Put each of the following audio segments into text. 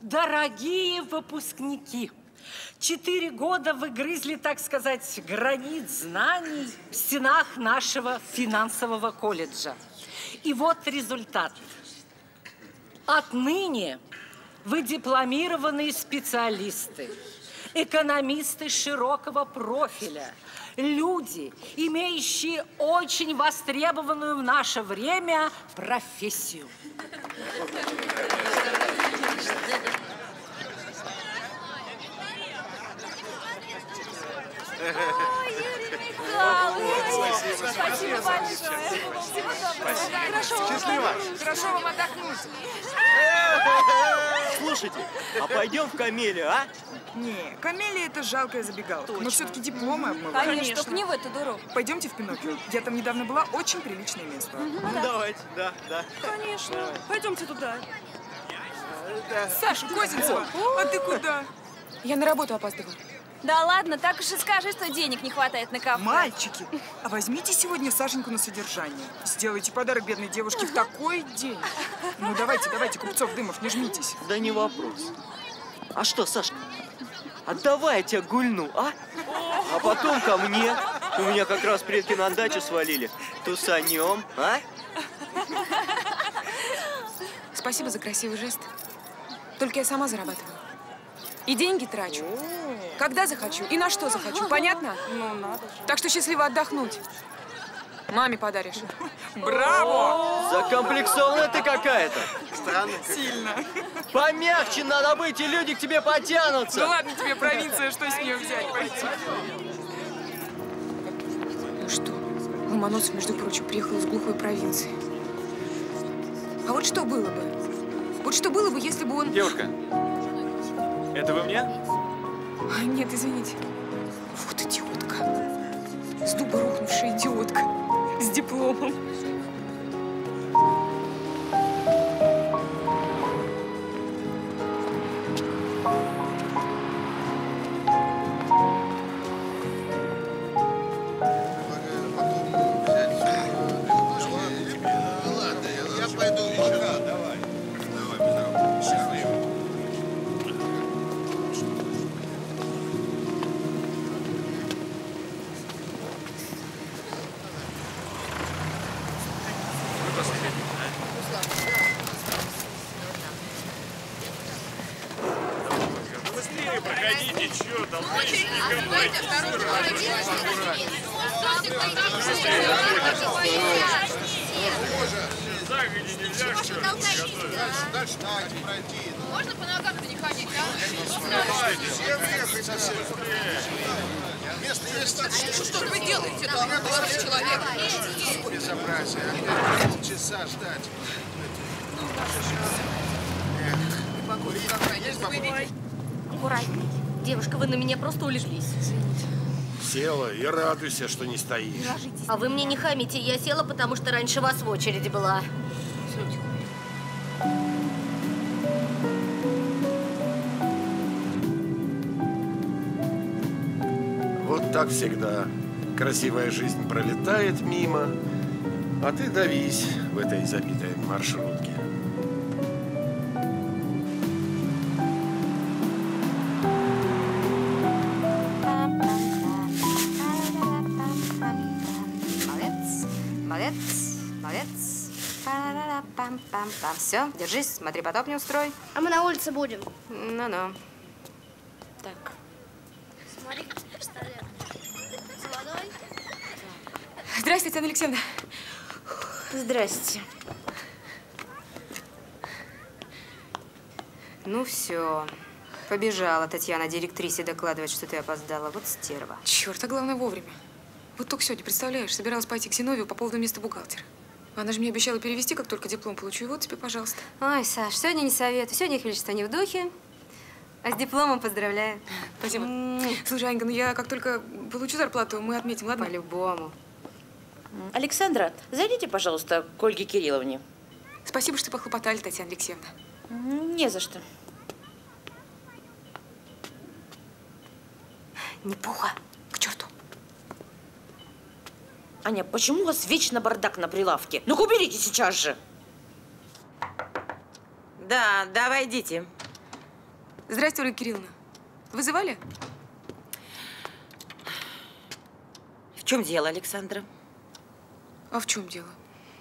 Дорогие выпускники, 4 года вы грызли, так сказать, гранит знаний в стенах нашего финансового колледжа. И вот результат. Отныне вы дипломированные специалисты, экономисты широкого профиля, люди, имеющие очень востребованную в наше время профессию. Спасибо большое. Всего доброго. Счастливо. Хорошо вам отдохнуть. Слушайте, а пойдем в Камелию, а? Не, Камелия – это жалкая забегаловка. Но все-таки дипломы обмывают. Конечно, только не в эту дуру. Пойдемте в Пиноккио. Я там недавно была, очень приличное место. Ну, давайте, да. Конечно. Пойдемте туда. Саша Козинцева, а ты куда? Я на работу опаздываю. Да ладно, так уж и скажи, что денег не хватает на кафе. Мальчики, а возьмите сегодня Сашеньку на содержание. Сделайте подарок бедной девушке в такой день. Ну давайте, Купцов, Дымов, не жмитесь. Да не вопрос. А что, Сашка, отдавай я тебя гульну, а? А потом ко мне. У меня как раз предки на дачу свалили. Тусанем, а? Спасибо за красивый жест. Только я сама зарабатываю. И деньги трачу. Когда захочу и на что захочу. Понятно? Ну, надо же. Так что счастливо отдохнуть. Маме подаришь. Браво! Закомплексованная ты какая-то. Странно. Сильно. Помягче надо быть, и люди к тебе потянутся. Ну ладно тебе провинция, что с нее взять? Пойти. Ну что, Ломоносов, между прочим, приехал из глухой провинции. А вот что было бы? Вот что было бы, если бы он… Девушка, это вы мне? А, нет, извините. Вот идиотка. С дуба рухнувшая идиотка. С дипломом. Можно по ногам-то не ходить, Что вы делаете-то, молодой человек? Безобразие. Часа ждать. Аккуратней. Девушка, вы на меня просто улеглись. Села и радуйся, что не стоишь. А вы мне не хамите. Я села, потому что раньше вас в очереди была. Вот так всегда. Красивая жизнь пролетает мимо, а ты давись в этой забитой маршрутке. Все, держись, смотри, потоп не устрой. А мы на улице будем. Ну-ну. Так. Смотри, пистолет. С водой. Здрасте, Татьяна Алексеевна. Здрасте. Ну все. Побежала Татьяна директрисе докладывать, что ты опоздала. Вот стерва. Черт, а главное вовремя. Вот только сегодня, представляешь, собиралась пойти к Зиновию по поводу места бухгалтера. Она же мне обещала перевести, как только диплом получу. И вот тебе, пожалуйста. Ой, Саш, сегодня не советую. Сегодня их величество не в духе. А с дипломом поздравляю. Спасибо. Слушай, Анька, ну я как только получу зарплату, мы отметим, ладно? По-любому. Александра, зайдите, пожалуйста, к Ольге Кирилловне. Спасибо, что похлопотали, Татьяна Алексеевна. Не за что. Непуха. К черту. Аня, почему у вас вечно бардак на прилавке? Ну-ка, уберите сейчас же. Да, давай идите. Здрасте, Ольга Кирилловна. Вызывали? В чем дело, Александра? А в чем дело?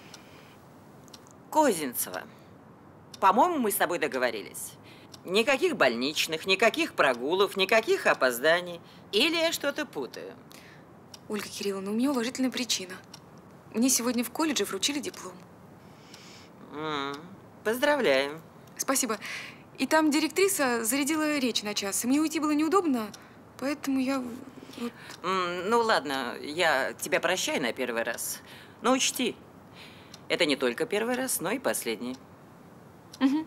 Козинцева. По-моему, мы с тобой договорились. Никаких больничных, никаких прогулов, никаких опозданий. Или я что-то путаю? Ольга Кирилловна, у меня уважительная причина. Мне сегодня в колледже вручили диплом. Поздравляем. Спасибо. И там директриса зарядила речь на час. И мне уйти было неудобно, поэтому я… Вот… Ну ладно, я тебя прощаю на первый раз. Но учти, это не только первый раз, но и последний. Угу.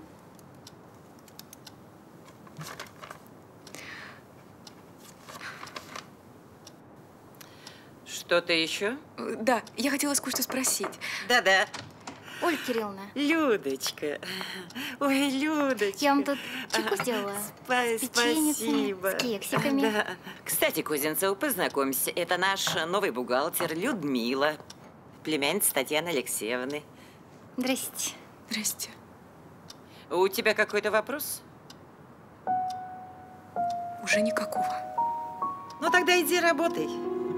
Что-то еще? Да, я хотела кое-что спросить. Да-да. Ольга Кирилловна. Людочка. Ой, Людочка. Я вам тут чайку сделала. Спасибо. С кексиками. Да. Кстати, Козинцева, познакомься. Это наш новый бухгалтер Людмила, племянница Татьяны Алексеевны. Здрасте. Здрасте. У тебя какой-то вопрос? Уже никакого. Ну, тогда иди работай.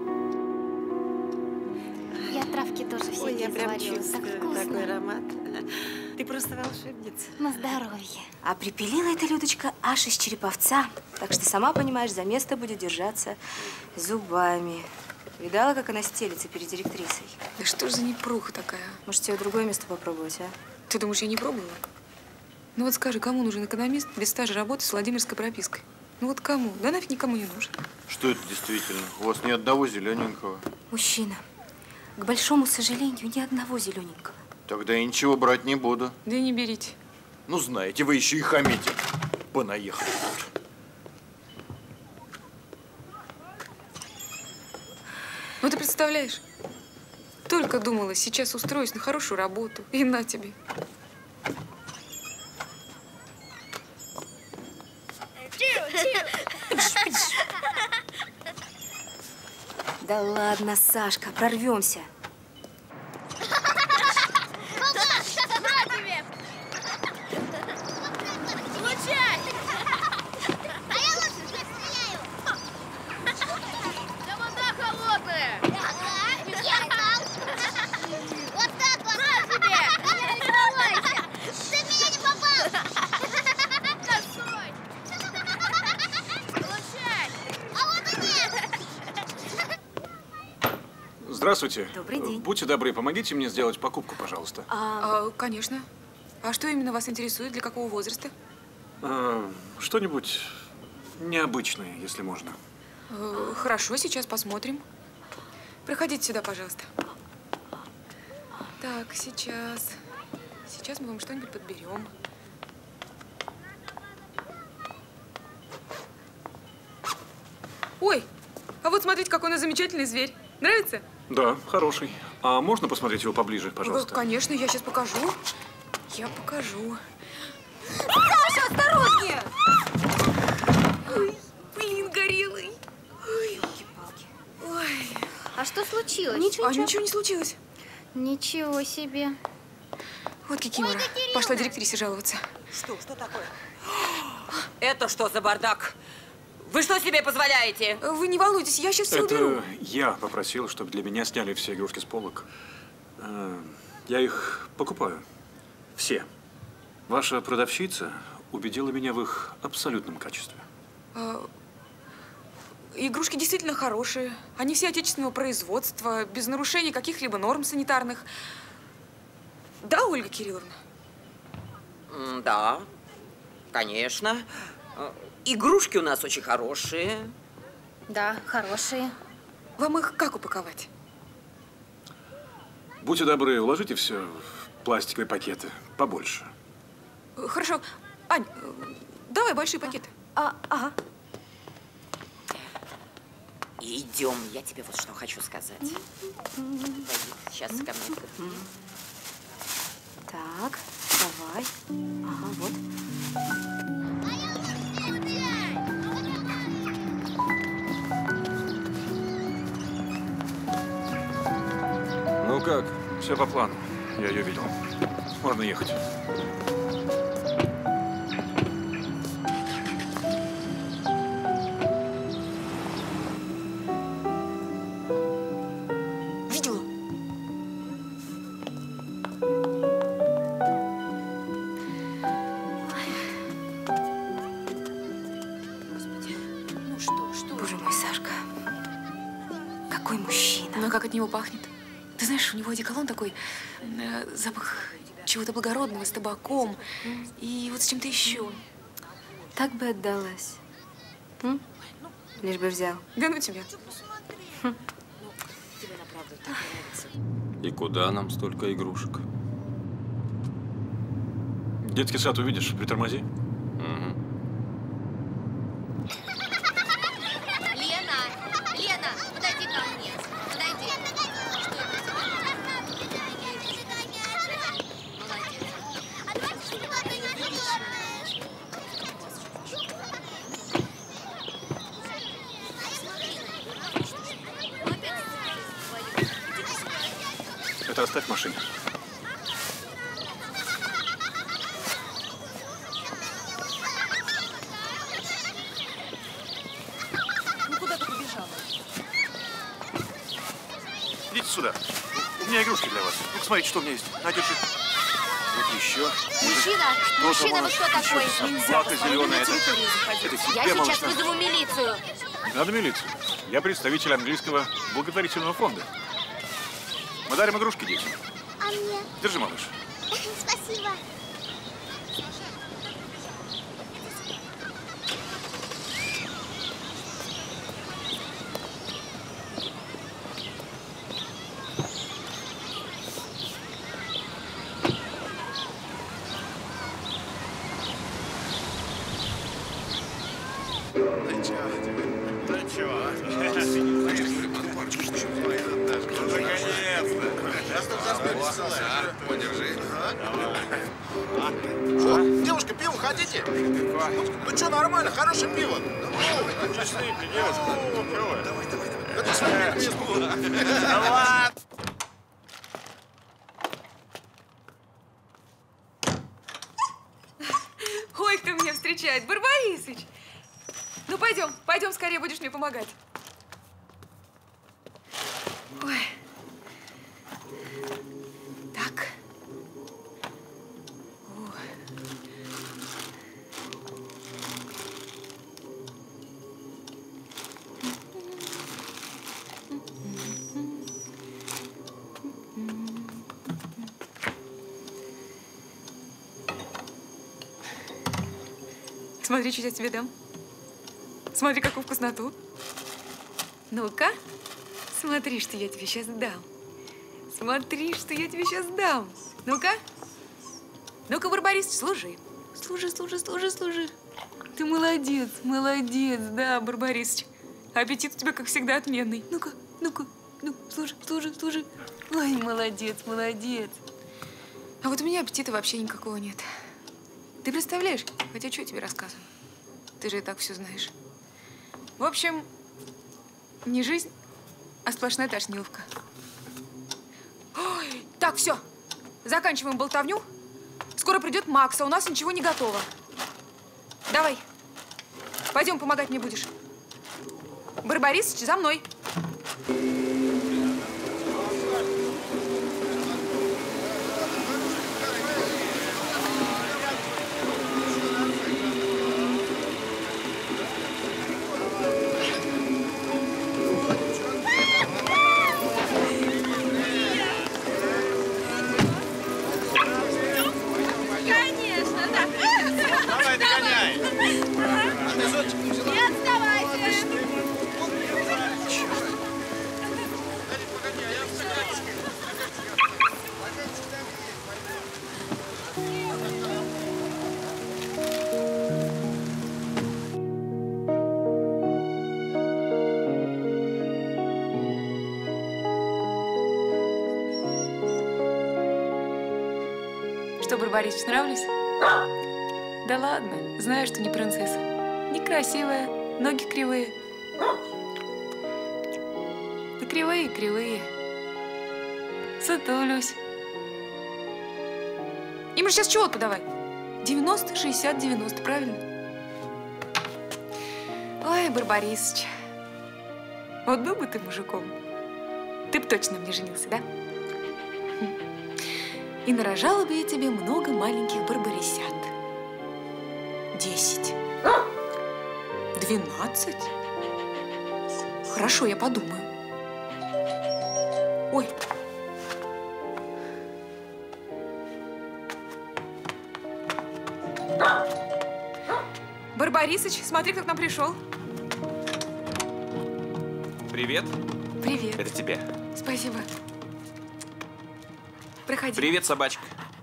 Я травки тоже все я прям заварила. Так чувствую вкусно. такой аромат. Ты просто волшебница. На здоровье. А припилила эта Людочка аж из Череповца. Так что, сама понимаешь, за место будет держаться зубами. Видала, как она стелится перед директрисой? Да что ж за непруха такая? Может, тебе другое место попробовать, а? Ты думаешь, я не пробовала? Ну вот скажи, кому нужен экономист без стажа работы с Владимирской пропиской? Ну вот кому? Да нафиг никому не нужен. Что это действительно? У вас ни одного зелененького. Мужчина, к большому сожалению, ни одного зелененького. Тогда я ничего брать не буду. Да и не берите. Ну, знаете, вы еще и хамите. Понаехали тут. Ну ты представляешь? Только думала, сейчас устроюсь на хорошую работу. И на тебе. Да ладно, Сашка, прорвемся. Здравствуйте. Добрый день. Будьте добры, помогите мне сделать покупку, пожалуйста. Конечно. А что именно вас интересует? Для какого возраста? Что-нибудь необычное, если можно. Хорошо, сейчас посмотрим. Проходите сюда, пожалуйста. Так, сейчас. Сейчас мы вам что-нибудь подберем. Ой, а вот смотрите, какой у нас замечательный зверь. Нравится? Да, хороший. А можно посмотреть его поближе, пожалуйста? Конечно, я сейчас покажу. Я покажу. Саша, осторожнее! Ой, блин, горелый. Ой, елки-палки. Ой. А что случилось? Ничего не случилось. Ничего себе. Вот Кикимора. Пошла директрисе жаловаться. Что такое? Это что за бардак? Вы что себе позволяете? Вы не волнуйтесь, я сейчас все уберу. Это я попросил, чтобы для меня сняли все игрушки с полок. Я их покупаю. Все. Ваша продавщица убедила меня в их абсолютном качестве. Игрушки действительно хорошие. Они все отечественного производства, без нарушений каких-либо норм санитарных. Да, Ольга Кирилловна? Да, конечно. Игрушки у нас очень хорошие. Да, хорошие. Вам их как упаковать? Будьте добры, уложите все в пластиковые пакеты. Побольше. Хорошо. Ань, давай большие пакеты. Ага. Идем, я тебе вот что хочу сказать. Пойди, сейчас ко мне. Так, давай. Ага, вот. Ну как? Все по плану. Я ее видел. Можно ехать. А как от него пахнет? Ты знаешь, у него одеколон такой, запах чего-то благородного, с табаком и вот с чем-то еще. Так бы отдалась. Лишь бы взял. Да ну тебя. И куда нам столько игрушек? Детский сад увидишь, притормози. Лена, подойди ко мне. Подойди. Это оставь в машине. Идите сюда. У меня игрушки для вас. Ну, смотрите, что у меня есть. На, держи. Вот еще. Мужчина, вы кто такой? Собака зеленая. Это Я тебе, сейчас малышка. вызову милицию. Не надо милицию. Я представитель английского благотворительного фонда. Мы дарим игрушки детям. А мне? Держи, малыш. Спасибо. Что, девушка, пиво хотите? Ну что, нормально, хорошее пиво. Это сейчас было. Ой, кто меня встречает. Барбарисыч. Ну, пойдем, пойдем скорее, будешь мне помогать. Ой. Так. Смотри, что я тебе дам. Смотри, какую вкусноту. Ну-ка, смотри, что я тебе сейчас дам. Смотри, что я тебе сейчас дам. Ну-ка. Ну-ка, Барбарис, служи. Служи, служи, служи, служи. Ты молодец, молодец, да, Барбарисыч. Аппетит у тебя, как всегда, отменный. Ну-ка, ну-ка, ну, служи, служи, служи. Ой, молодец, молодец. А вот у меня аппетита вообще никакого нет. Ты представляешь? Хотя что я тебе рассказываю? Ты же и так все знаешь. В общем, не жизнь, а сплошная тошниловка. Ой, так, все. Заканчиваем болтовню. Скоро придет Макс, а у нас ничего не готово. Давай. Пойдем, помогать мне будешь. Барбарисыч, за мной. Что, Барбарисыч, нравлюсь? Да ладно, знаю, что не принцесса. Некрасивая, ноги кривые. Да кривые, кривые. Сутулюсь. Им же сейчас чего подавай? 90, 60, 90, правильно? Ой, Барбарисыч, вот был бы ты мужиком, ты бы точно мне женился, да? И нарожала бы я тебе много маленьких барбарисят. 10. 12. Хорошо, я подумаю. Ой. Барбарисыч, смотри, кто к нам пришел. Привет. Привет. Это тебе. Спасибо. Проходи. Привет, собачка.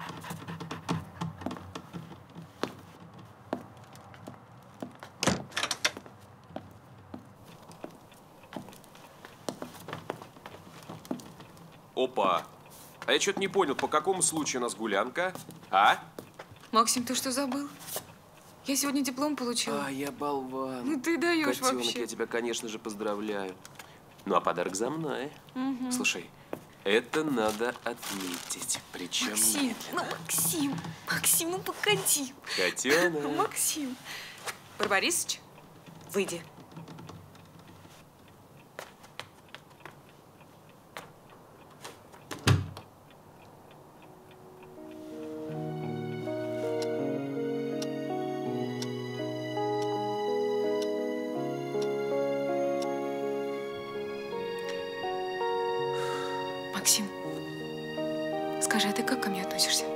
Опа. А я что-то не понял, по какому случаю у нас гулянка? А? Максим, ты что забыл? Я сегодня диплом получила. А, я болван. Ну ты даешь Котенок, вообще. я тебя, конечно же, поздравляю. Ну, а подарок за мной. Угу. Слушай, это надо отметить. Причем Максим, ну Максим, ну погоди. Котенок. Максим. Барбарисыч, выйди. Максим, скажи, а ты как ко мне относишься?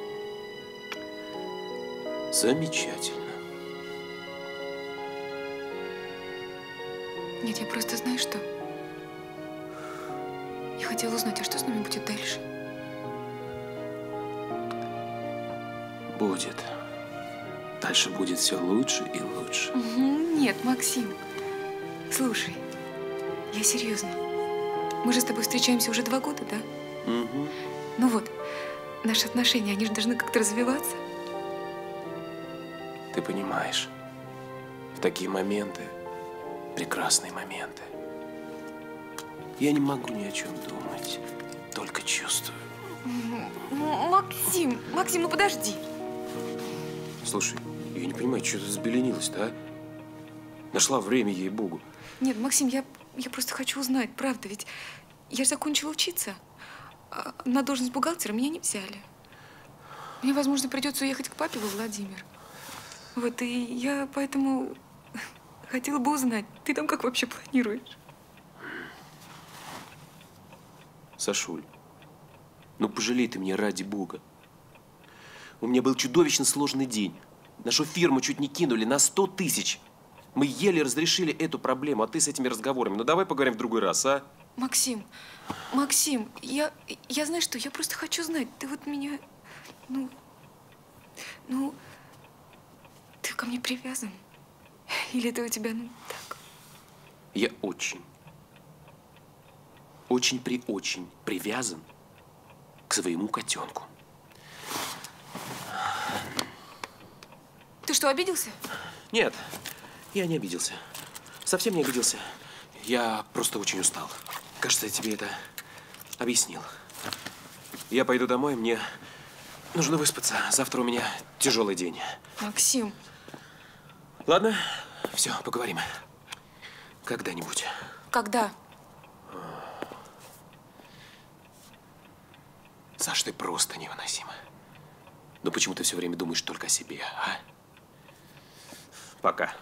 Замечательно. Нет, я просто знаю, что... Я хотела узнать, а что с нами будет дальше? Будет. Дальше будет все лучше и лучше. Нет, Максим. Слушай, я серьезно. Мы же с тобой встречаемся уже 2 года, да? Угу. Ну вот, наши отношения, они же должны как-то развиваться. Ты понимаешь, в такие моменты, прекрасные моменты, я не могу ни о чем думать, только чувствую. Максим, Максим, ну подожди. Слушай, я не понимаю, что ты взбеленилась-то, а? Нашла время, ей-богу. Нет, Максим, я просто хочу узнать, правда, ведь я же закончила учиться. А на должность бухгалтера меня не взяли. Мне, возможно, придется уехать к папе во Владимир. Вот, и я поэтому хотела бы узнать, ты там как вообще планируешь? Сашуль, ну пожалей ты меня ради бога. У меня был чудовищно сложный день. Нашу фирму чуть не кинули на 100 тысяч. Мы еле разрешили эту проблему, а ты с этими разговорами. Ну давай поговорим в другой раз, а? Максим, я знаю что, я просто хочу знать, ты вот меня, ты ко мне привязан? Или это у тебя, так? Я очень привязан к своему котенку. Ты что, обиделся? Нет, я не обиделся. Совсем не обиделся. Я просто очень устал. Кажется, я тебе это объяснил. Я пойду домой, мне нужно выспаться. Завтра у меня тяжелый день. Максим. Ладно, все, поговорим. Когда-нибудь. Когда? Саш, ты просто невыносима. Но почему ты все время думаешь только о себе, а? Пока.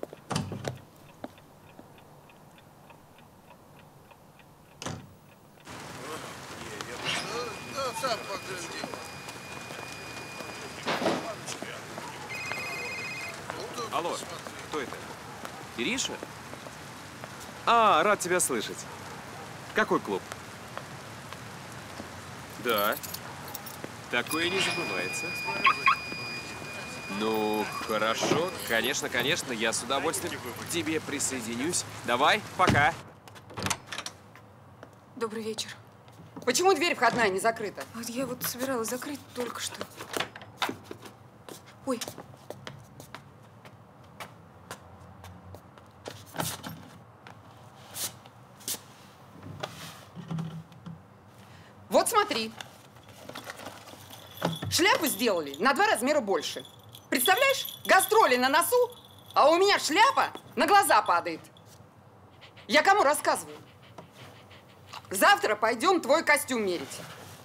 Алло, кто это? Ириша? А, рад тебя слышать. Какой клуб? Да. Такое не забывается. Ну, хорошо. Конечно, конечно. Я с удовольствием к тебе присоединюсь. Давай, пока. Добрый вечер. Почему дверь входная не закрыта? Я вот собиралась закрыть только что. Ой. Вот смотри. Шляпу сделали на 2 размера больше. Представляешь, гастроли на носу, а у меня шляпа на глаза падает. Я кому рассказываю? Завтра пойдем твой костюм мерить.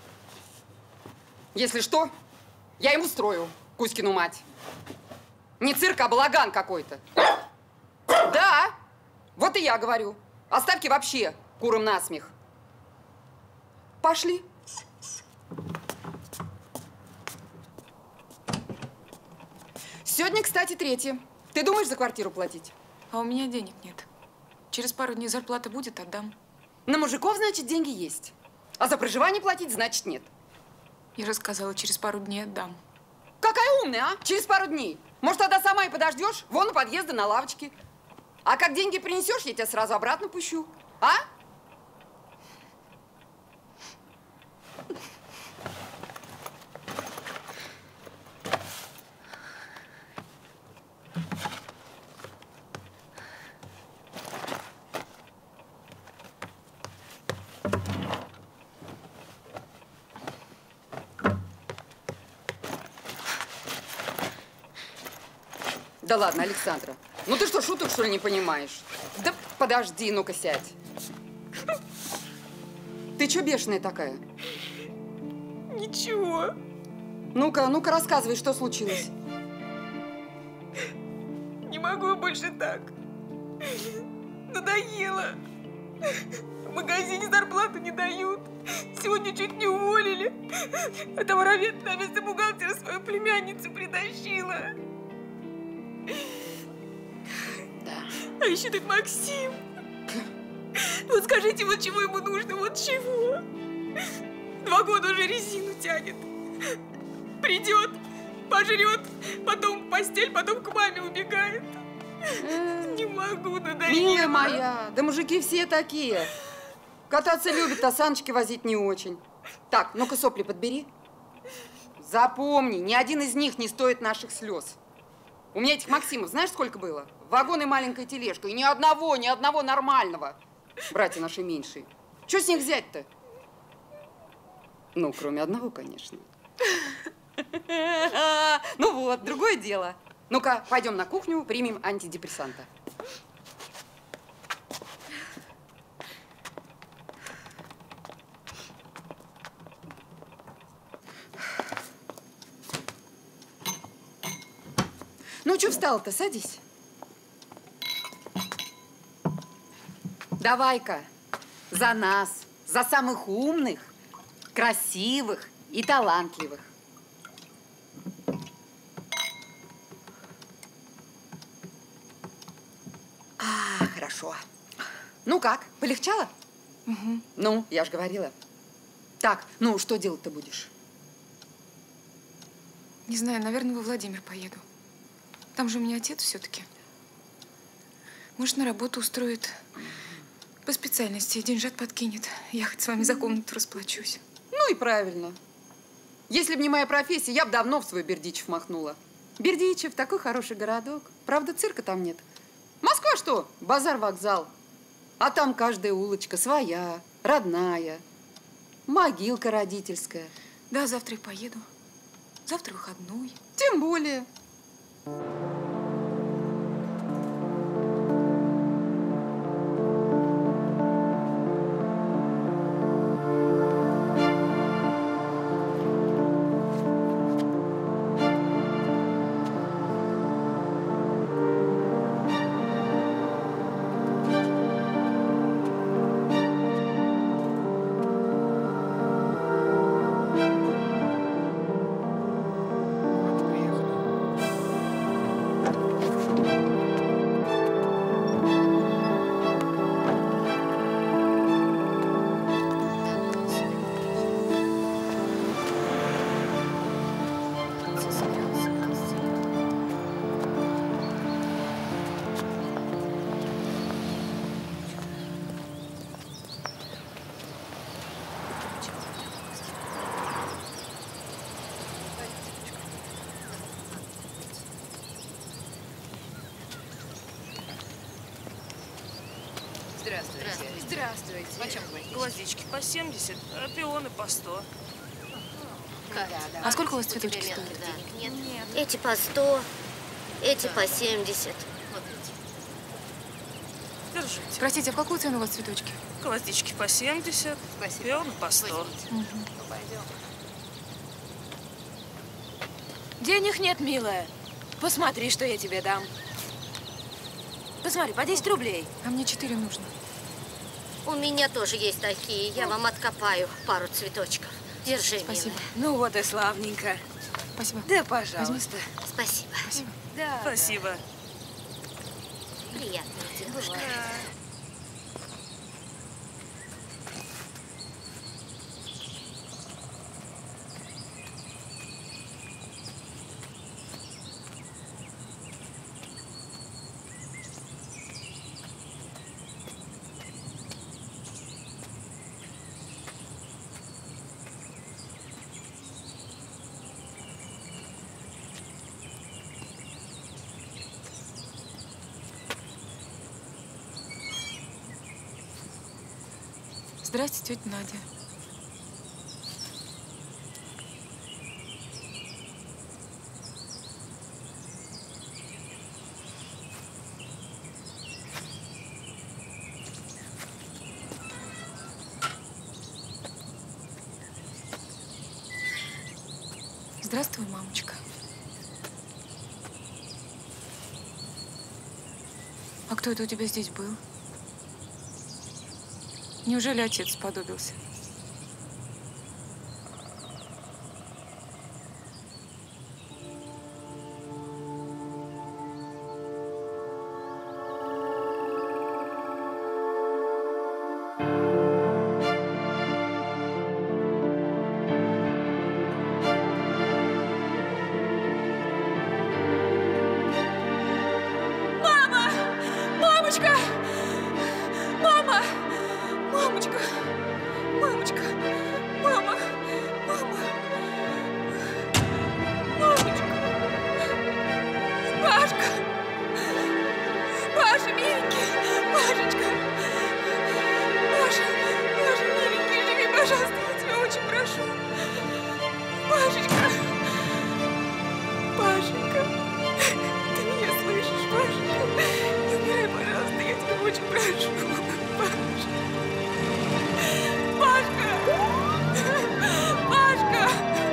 Если что, я им устрою Кузькину мать. Не цирк, а балаган какой-то. Да, вот и я говорю. Оставьте вообще курам насмех. Пошли. Сегодня, кстати, 3. Ты думаешь за квартиру платить? А у меня денег нет. Через пару дней зарплата будет, отдам. На мужиков, значит, деньги есть. А за проживание платить, значит, нет. Я же сказала, через пару дней отдам. Какая умная, а? Через пару дней. Может, тогда сама и подождешь? Вон у подъезда на лавочке. А как деньги принесешь, я тебя сразу обратно пущу. А? Да ладно, Александра. Ну ты что, шуток, что ли, не понимаешь? Да подожди, ну-ка сядь. Ты что бешеная такая? Ничего. Ну-ка, рассказывай, что случилось. Не могу больше так. Надоело. В магазине зарплату не дают. Сегодня чуть не уволили. А товаровед на место бухгалтера свою племянницу притащила. Да. А еще тут Максим. Вот скажите, вот чего ему нужно, вот чего? 2 года уже резину тянет. Придет, пожрет, потом в постель, потом к маме убегает. Не могу, надоело. Милая моя, да мужики все такие. Кататься любят, а саночки возить не очень. Так, ну-ка сопли подбери. Запомни, ни один из них не стоит наших слез. У меня этих Максимов, знаешь, сколько было? Вагон и маленькая тележка. И ни одного нормального. Братья наши меньшие. Что с них взять-то? Ну, кроме одного, конечно. Ну вот, другое дело. Ну-ка, пойдем на кухню, примем антидепрессанта. Ну, что встала-то? Садись. Давай-ка, за нас, за самых умных, красивых и талантливых. Хорошо. Ну как, полегчало? Угу. Ну, я же говорила. Так, ну, что делать-то будешь? Не знаю, наверное, во Владимир поеду. Там же у меня отец все-таки. Может, на работу устроит по специальности, деньжат подкинет. Я хоть с вами за комнату расплачусь. Ну и правильно. Если бы не моя профессия, я бы давно в свой Бердичев махнула. Бердичев такой хороший городок. Правда, цирка там нет. Москва что? Базар-вокзал. А там каждая улочка своя, родная. Могилка родительская. Да, завтра и поеду. Завтра выходной. Тем более. Здравствуйте. Здравствуйте. Почем гвоздички? По 70, а пионы по 100. А сколько у вас цветочки стоят? Нет. Эти по 100, эти по 70. Держите. Простите, а в какую цену у вас цветочки? Гвоздички по 70, пионы по 100. Денег нет, милая. Посмотри, что я тебе дам. Посмотри, по 10 рублей. А мне 4 нужно. У меня тоже есть такие. Я вам откопаю пару цветочков. Держи, Спасибо. милая. Ну вот и славненько. Спасибо. Да, пожалуйста. Спасибо. Спасибо. Да. Спасибо. Приятная девушка. Здрасте, тетя Надя. Здравствуй, мамочка. А кто это у тебя здесь был? Неужели отец сподобился? Мама! Мамочка! Мама! Мамочка! Мамочка! Мама! Мама! Мамочка! Пашка! Паша, миленький! Пашечка! Паша! Паша, миленький, живи, пожалуйста, я тебя очень прошу! Пашечка! Пашенька! Ты меня слышишь, Пашенька? Не умирай, пожалуйста, я тебя очень прошу! Пашка! Пашка! Пашка!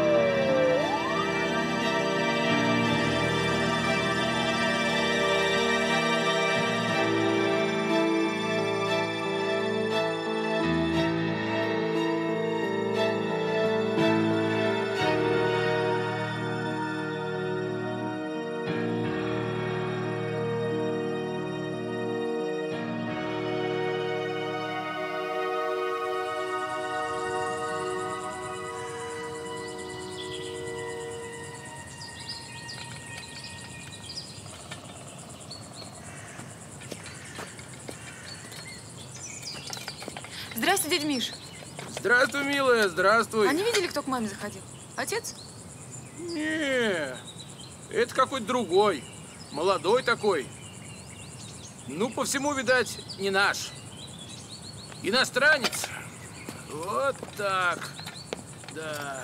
Здравствуй, дядя Миш. Здравствуй, милая, здравствуй. А не видели, кто к маме заходил? Отец? Не, это какой-то другой. Молодой такой. Ну, по всему, видать, не наш. Иностранец. Вот так. Да.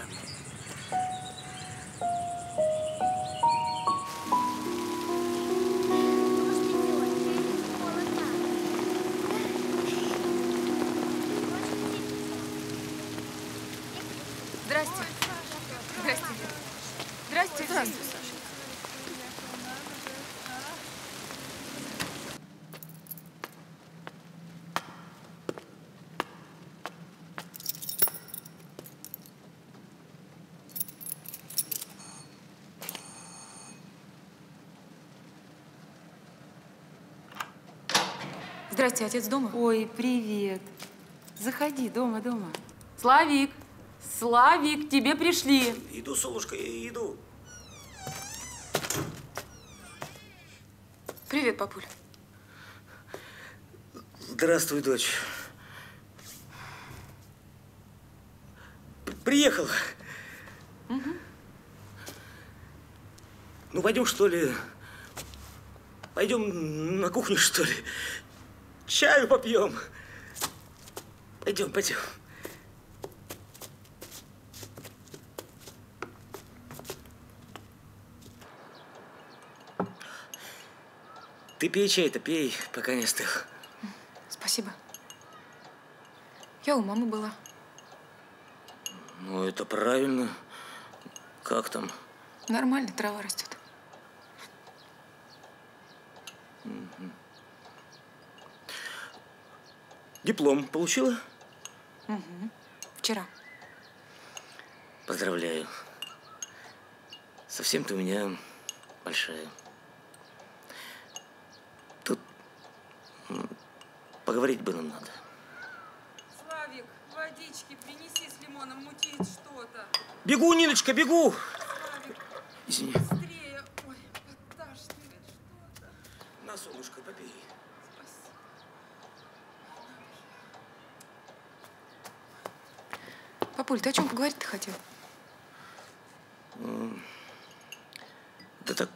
Здрасте. Здрасте. Здрасте. Здравствуй, Саша. Здрасте, отец дома? Ой, привет. Заходи, дома. Славик, Славик, к тебе пришли. Иду, Солушка, иду. Привет, папуль. Здравствуй, дочь. Приехал. Угу. Ну, пойдем, что ли? Пойдем на кухню, что ли? Чаю попьем. Пойдем. Ты пей чай-то, пей, пока не остыл. Спасибо. Я у мамы была. Ну, это правильно. Как там? Нормально, трава растет. Диплом получила? Угу. Вчера. Поздравляю. Совсем ты у меня большая. Тут поговорить бы нам надо. Славик, водички принеси с лимоном, мутит что-то. Бегу, Ниночка, бегу! Славик, Извини. быстрее. Ой, подташнивает что-то. На, солнышко, попей. Папуль, ты о чем поговорить-то хотел? Да так,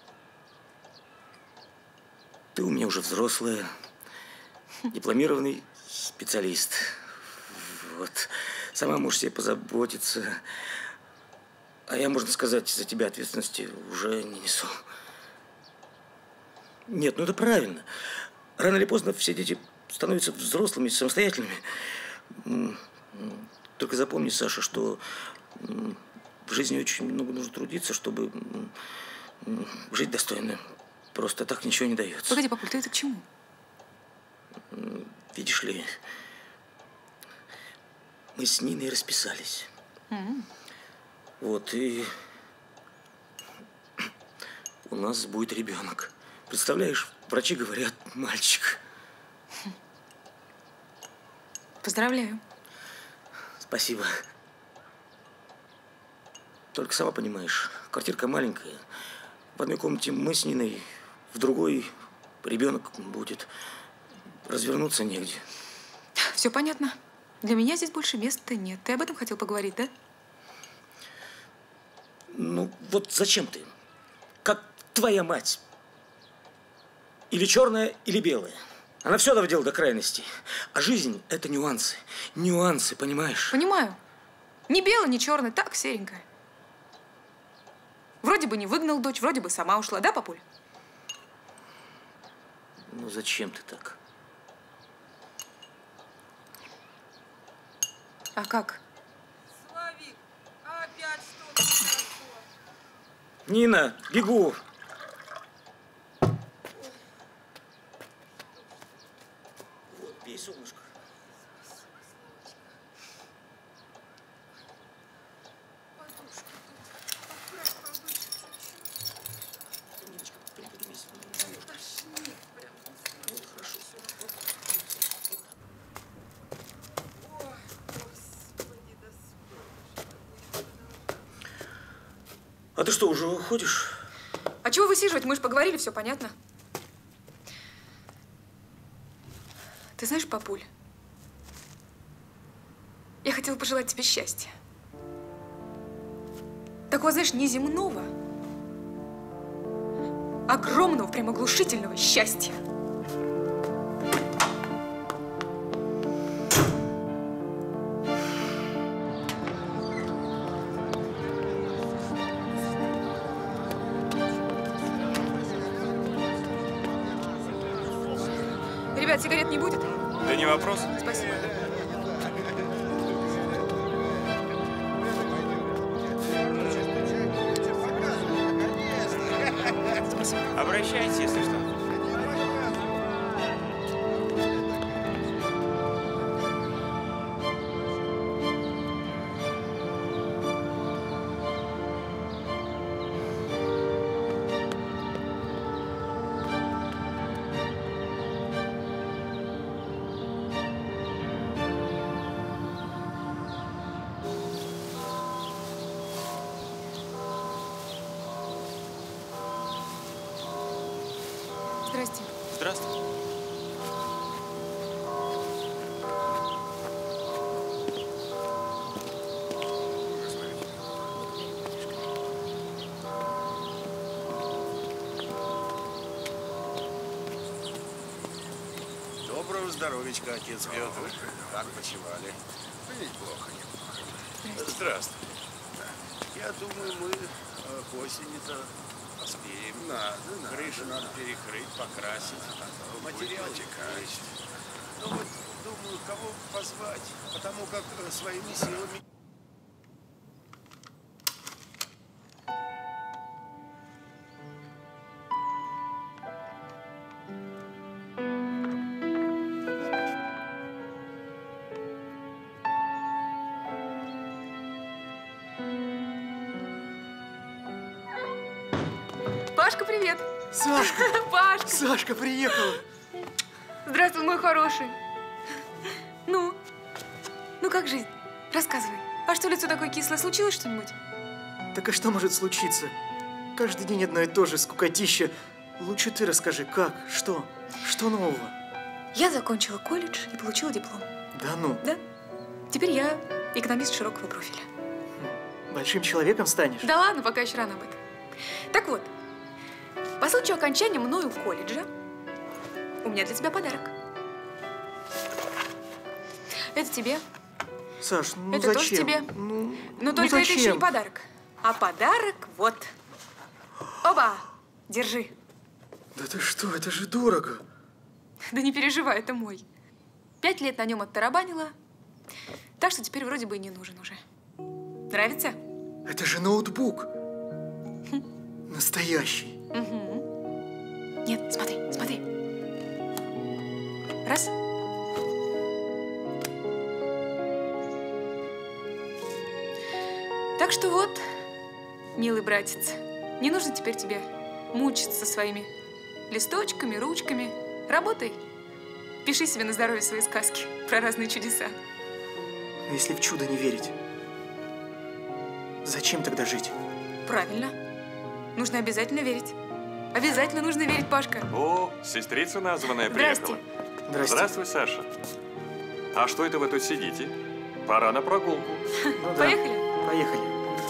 ты у меня уже взрослая, дипломированный специалист. Вот. Сама можешь себе позаботиться. А я, можно сказать, за тебя ответственности уже не несу. Нет, ну это правильно. Рано или поздно все дети становятся взрослыми, самостоятельными. Только запомни, Саша, что в жизни очень много нужно трудиться, чтобы жить достойно. Просто так ничего не дается. Погоди, папуль, ты это к чему? Видишь ли, мы с Ниной расписались. Вот, и у нас будет ребенок. Представляешь, врачи говорят, мальчик. Поздравляю. Спасибо. Только сама понимаешь, квартирка маленькая. В одной комнате мы с Ниной, в другой ребенок будет. Развернуться негде. Все понятно. Для меня здесь больше места нет. Ты об этом хотел поговорить, да? Ну, вот зачем ты? Как твоя мать. Или черная, или белая. Она все доводила до крайности. А жизнь – это нюансы. Нюансы, понимаешь? Понимаю. Ни белая, ни черная, так серенькая. Вроде бы не выгнал дочь, вроде бы сама ушла, да, папуль? Ну, зачем ты так? А как? Славик, опять что-то произошло. Нина, бегу. Вот, пей, солнышко. А ты что, уже уходишь? А чего высиживать? Мы же поговорили, все понятно. Ты знаешь, папуль, я хотела пожелать тебе счастья. Такого, знаешь, неземного, огромного, прям оглушительного счастья. Ребят, сигарет не будет? Да не вопрос. Спасибо. Обращайтесь, если что. Здрасте. Здравствуй. Доброго здоровичка, отец Петр. Как почивали? Неплохо, неплохо. Здравствуй. Я думаю, мы к осени-то поспеем. Надо. Крышу надо перекрыть, покрасить. Материал есть. Ну вот, думаю, кого позвать, потому как своими силами... Пашка, привет! Сашка! Пашка! Сашка приехала! Здравствуй, мой хороший. Ну как жизнь? Рассказывай. А что лицо такое кислое? Случилось что-нибудь? Так а что может случиться? Каждый день одно и то же, скукотища. Лучше ты расскажи, как, что? Что нового? Я закончила колледж и получила диплом. Да ну? Да. Теперь я экономист широкого профиля. Большим человеком станешь? Да ладно, пока еще рано об этом. Так вот, по случаю окончания мною колледжа у меня для тебя подарок. Это тебе. Саш, ну это зачем? тоже тебе. Ну только это зачем? еще не подарок. А подарок вот. Оба! Держи. Да ты что, это же дорого. Да не переживай, это мой. 5 лет на нем оттарабанила, так что теперь вроде бы и не нужен уже. Нравится? Это же ноутбук. Настоящий. Угу. Нет, смотри, смотри. Раз. Так что вот, милый братец, не нужно теперь тебе мучиться своими листочками, ручками. Работай. Пиши себе на здоровье свои сказки про разные чудеса. Но если в чудо не верить, зачем тогда жить? Правильно. Нужно обязательно верить. Обязательно нужно верить, Пашка. О, сестрица названная приехала. Здрасте. Здравствуй, Саша. А что это вы тут сидите? Пора на прогулку. Ну, Поехали? Да. Поехали.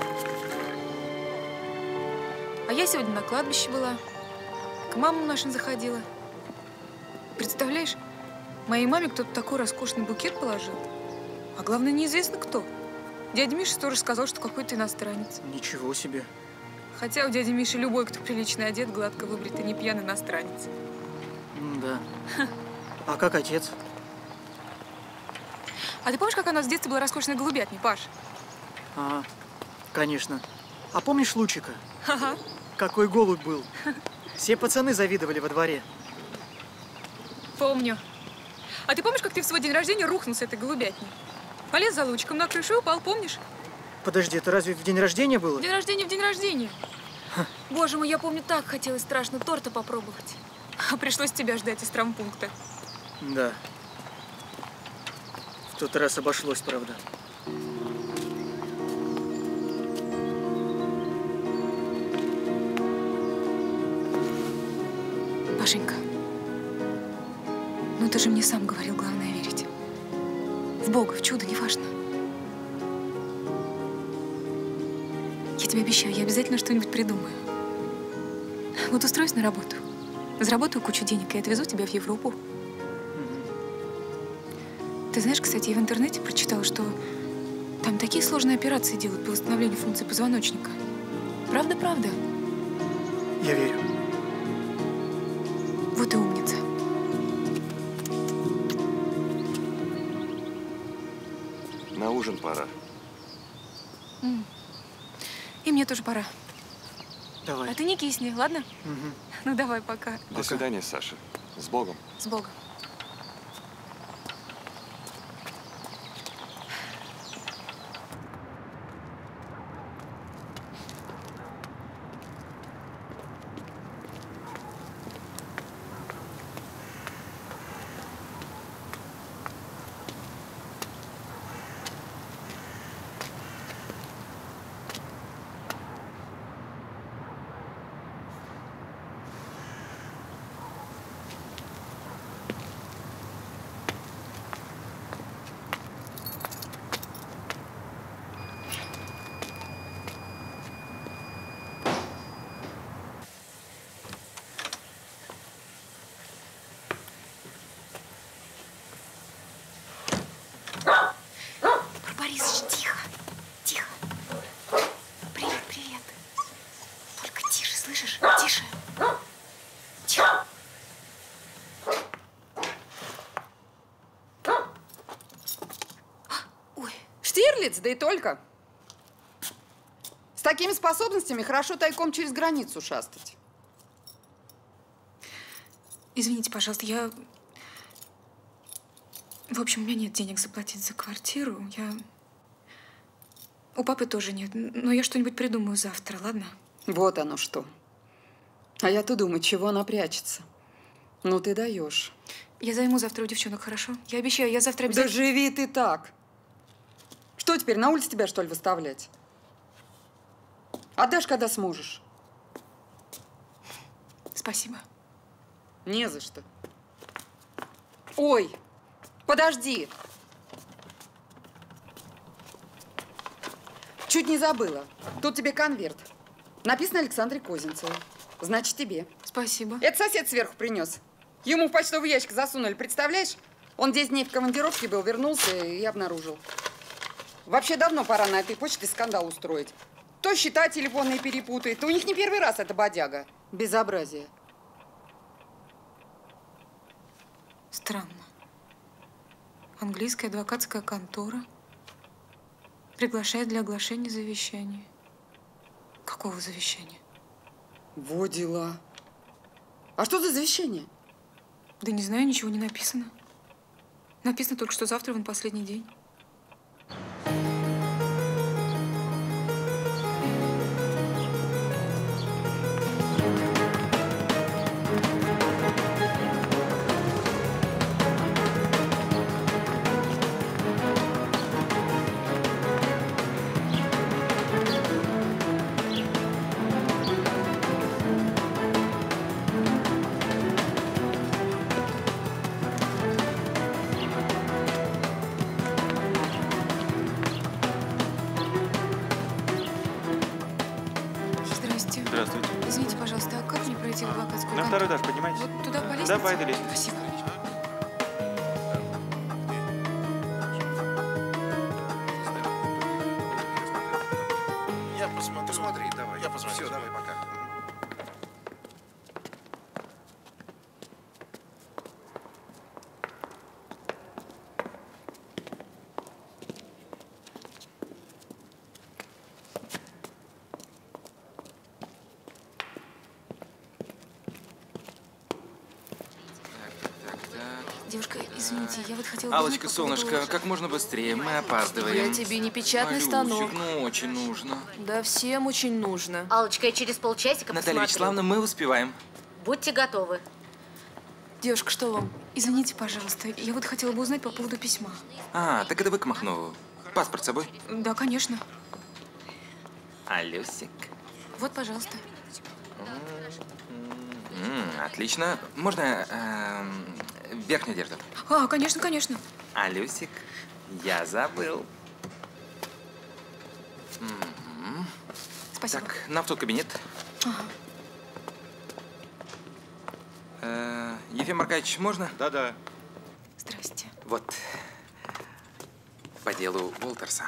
А я сегодня на кладбище была. К мамам нашим заходила. Представляешь, моей маме кто-то такой роскошный букет положил. А главное, неизвестно кто. Дядя Миша тоже сказал, что какой-то иностранец. Ничего себе. Хотя у дяди Миши любой, кто прилично одет, гладко выбрит и не пьяный иностранец. Да. А как отец? А ты помнишь, как у нас в детстве была роскошная голубятня, Паш? А, конечно. А помнишь Лучика? Ага. Какой голубь был. Все пацаны завидовали во дворе. Помню. А ты помнишь, как ты в свой день рождения рухнул с этой голубятни? Полез за Лучиком на крышу и упал, помнишь? Подожди, это разве в день рождения было? День рождения в день рождения. Боже мой, я помню, так хотелось страшно торта попробовать. А пришлось тебя ждать из травмпункта. Да. В тот раз обошлось, правда. Пашенька, ну ты же мне сам говорил, главное верить. В Бога, в чудо, неважно. Я тебе обещаю, я обязательно что-нибудь придумаю. Вот устроюсь на работу, заработаю кучу денег и отвезу тебя в Европу. Ты знаешь, кстати, я в интернете прочитала, что там такие сложные операции делают по восстановлению функций позвоночника. Правда, правда? Я верю. Вот и умница. На ужин пора. И мне тоже пора. Давай. А ты не кисни, ладно? Угу. Ну давай, пока. До свидания, Саша. С Богом. С Богом. Борисыч, тихо, тихо. Привет, привет. Только тише, слышишь? Тише. Тихо. Ой, Штирлиц, да и только. С такими способностями хорошо тайком через границу шастать. Извините, пожалуйста, я... В общем, у меня нет денег заплатить за квартиру. У папы тоже нет. Но я что-нибудь придумаю завтра, ладно? Вот оно что. А я-то думаю, чего она прячется. Ну, ты даешь. Я займу завтра у девчонок, хорошо? Я обещаю, я завтра Да обязательно… живи ты так. Что теперь, на улице тебя, что ли, выставлять? Отдашь, когда сможешь. Спасибо. Не за что. Ой, подожди. Чуть не забыла. Тут тебе конверт. Написано Александре Козинцевой. Значит, тебе. Спасибо. Это сосед сверху принес. Ему в почтовый ящик засунули, представляешь? Он 10 дней в командировке был, вернулся и обнаружил. Вообще давно пора на этой почте скандал устроить. То счета телефонные перепутает, то у них не первый раз это бодяга. Безобразие. Странно. Английская адвокатская контора приглашает для оглашения завещания. Какого завещания? Во дела. А что за завещание? Да не знаю, ничего не написано. Написано только, что завтра вон последний день. Здравствуйте. Извините, пожалуйста, а как мне пройти в адвокатскую На контору? второй этаж поднимайтесь. Вот туда по лестнице? Да, по этой лестнице. Спасибо. Я посмотрю. Посмотри, давай. Я посмотрю. Все, давай, пока. Девушка, извините, я вот хотела… Аллочка, узнать по поводу солнышко, ложек. как можно быстрее, мы опаздываем. Я тебе не печатный Малюсик, станок. ну очень нужно. Да всем очень нужно. Аллочка, я через полчасика Наталья посмотрю. Вячеславовна, мы успеваем. Будьте готовы. Девушка, что вам? Извините, пожалуйста, я вот хотела бы узнать по поводу письма. А, так это вы к Махнову. Паспорт с собой? Да, конечно. Алюсик. Вот, пожалуйста. Отлично. Можно верхнюю одежду? А, конечно, конечно. Алюсик, я забыл. Спасибо. Так, нам в тот кабинет. Ага. Ефим Аркадьевич, можно? Да-да. Здрасте. Вот. По делу Уолтерса.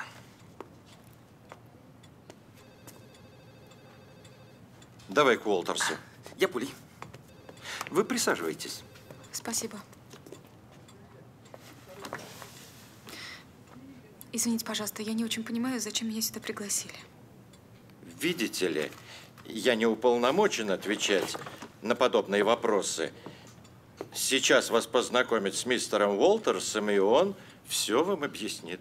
Давай к Уолтерсу. Я пулей. Вы присаживайтесь. Спасибо. Извините, пожалуйста, я не очень понимаю, зачем меня сюда пригласили. Видите ли, я не уполномочен отвечать на подобные вопросы. Сейчас вас познакомят с мистером Уолтерсом, и он все вам объяснит.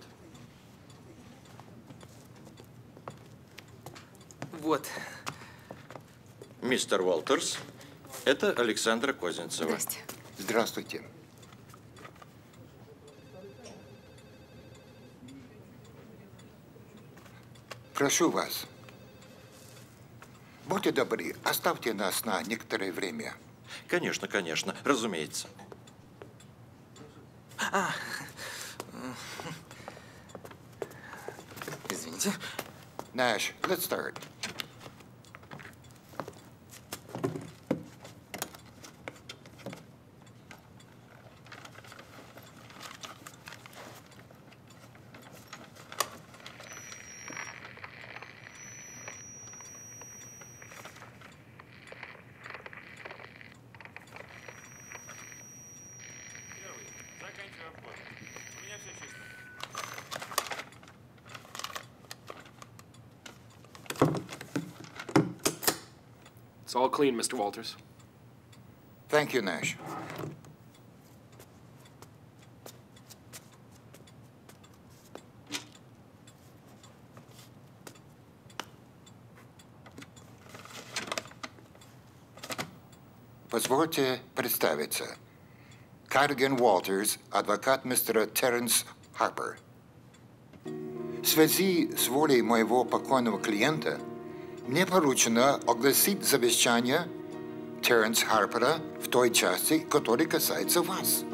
Вот. Мистер Уолтерс, это Александра Козинцева. Здрасте. Здравствуйте. Прошу вас. Будьте добры, оставьте нас на некоторое время. Конечно, конечно, разумеется. Извините. Nash, let's start. It's all clean, Mr. Walters. Thank you, Nash. позвольте представиться. Карриган Уолтерс, адвокат мистера Терренс Харпер. В связи с волей моего покойного клиента мне поручено огласить завещание Терренса Харпера в той части, которая касается вас.